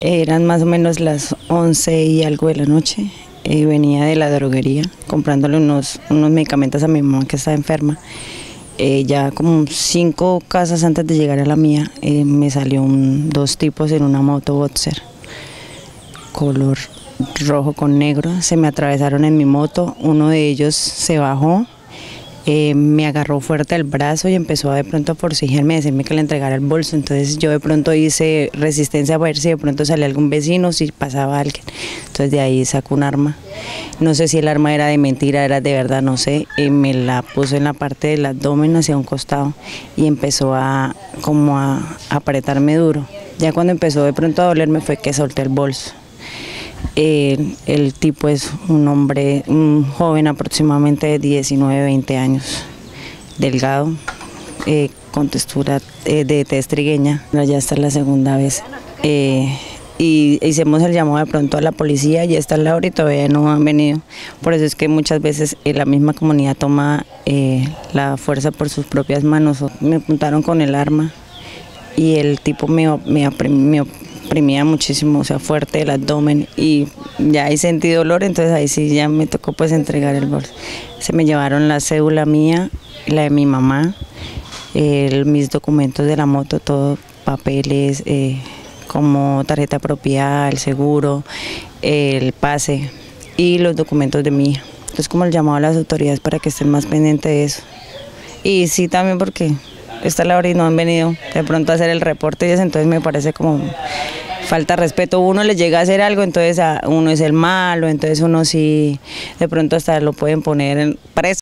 Eran más o menos las 11 y algo de la noche. Venía de la droguería comprándole unos medicamentos a mi mamá que estaba enferma. Ya como 5 casas antes de llegar a la mía, me salió dos tipos en una moto Boxer, color rojo con negro. Se me atravesaron en mi moto, uno de ellos se bajó, me agarró fuerte el brazo y empezó de pronto a forcejearme, a decirme que le entregara el bolso. Entonces yo de pronto hice resistencia para ver si de pronto salía algún vecino, si pasaba alguien. Entonces de ahí sacó un arma. No sé si el arma era de mentira, era de verdad, no sé. Me la puso en la parte del abdomen hacia un costado y empezó como a apretarme duro. Ya cuando empezó de pronto a dolerme fue que solté el bolso. El tipo es un hombre, un joven aproximadamente de 19, 20 años, delgado, con textura de tez trigueña. Ya esta es la segunda vez. Y hicimos el llamado de pronto a la policía y esta es la hora y todavía no han venido. Por eso es que muchas veces la misma comunidad toma la fuerza por sus propias manos. Me apuntaron con el arma y el tipo me oprimía muchísimo, o sea, fuerte el abdomen, y ya ahí sentí dolor, entonces ahí sí ya me tocó pues entregar el bolso. Se me llevaron la cédula mía, la de mi mamá, mis documentos de la moto, todo, papeles, como tarjeta de propiedad, el seguro, el pase y los documentos de mi hija. Entonces como el llamado a las autoridades para que estén más pendientes de eso. Y sí también porque esta es la hora y no han venido de pronto a hacer el reporte y eso, entonces me parece como falta de respeto. Uno le llega a hacer algo, entonces uno es el malo, entonces uno sí de pronto hasta lo pueden poner preso.